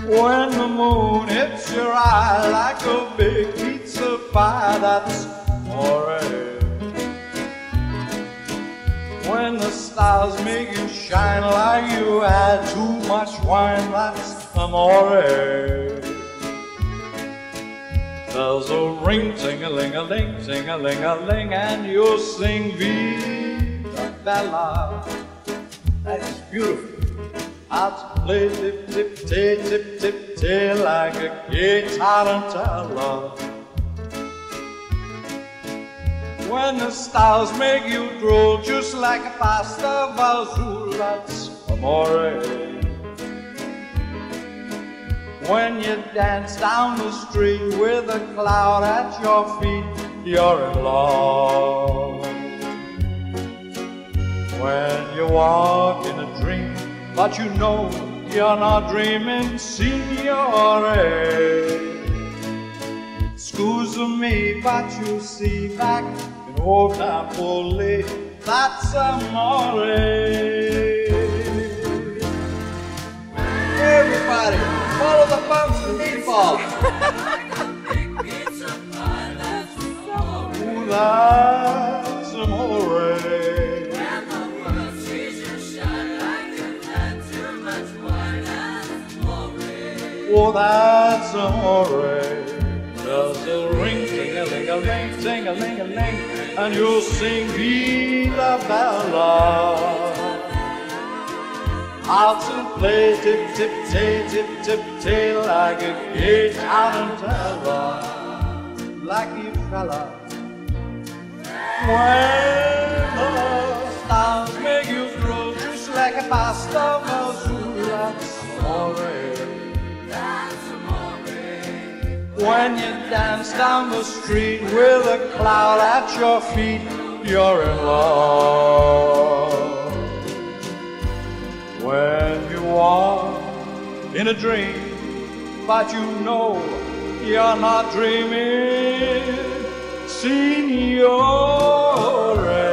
When the moon hits your eye like a big pizza pie, that's amore. When the stars make you shine like you had too much wine, that's amore. There's a ring, ting-a-ling-a-ling, ting-a-ling-a-ling, and you'll sing Viva Bella. That's beautiful. I'll play tip-tip-tay, tip-tip-tay like a gay tarantella. When the stars make you drool just like a pasta vazul, that's amore. When you dance down the street with a cloud at your feet, you're in love. When you walk in a dream, but you know you're not dreaming, signore. Scusa me, but you see back in old Napoli, that's amore. Everybody, follow the bumps and meatballs. Ooh, that's amore. Oh, that's amore. There's a ring, ting-a-ling-a-ling, ting-a-ling-a-ling, and you'll sing Viva Bella. I'll soon play tip-tip-tay, tip-tip-tay like a gay tarantella, lucky fella. When the stars make you drool just like a pasta vazul, that's amore. When you dance down the street with a cloud at your feet, you're in love. When you walk in a dream, but you know you're not dreaming, signore.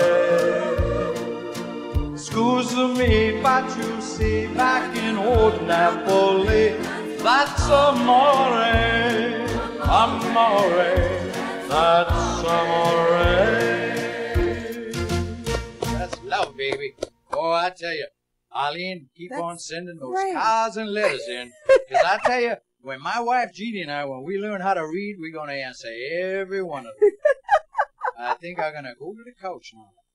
Scusa me, but you see back in old Napoli, that's amore. Amore, that's amore. That's love, baby. Oh, I tell you, Arlene, keep on sending those cards and letters in. Because I tell you, when my wife Jeannie and I, when we learn how to read, we're going to answer every one of them. I think I'm going to go to the couch now.